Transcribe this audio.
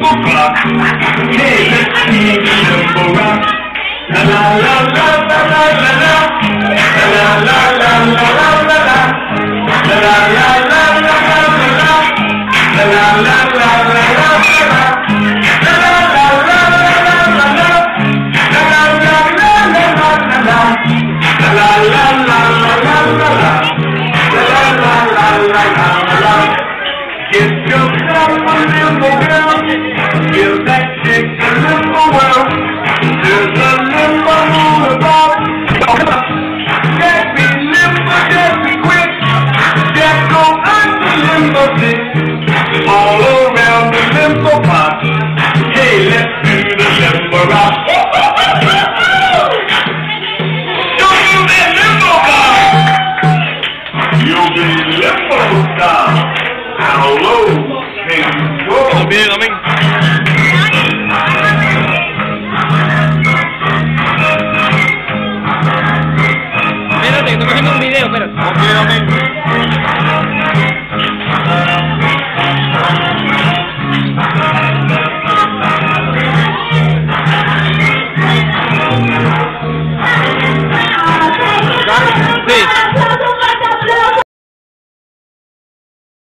limbo clock. Hey, let's sing limbo rock. La la la la la la la la. La la la la la la la. La la la la la la la la. La la la la la la la. La la la la la la la la. La la la la la la la la. La la la la la la la la. La la la la la la la. Get yourself a limbo girl. Give that chick a limbo world. There's a limbo moon about. Jack be limbo, Jack be quick. Jack go under limbo dick. All around the limbo pot. Hey, let's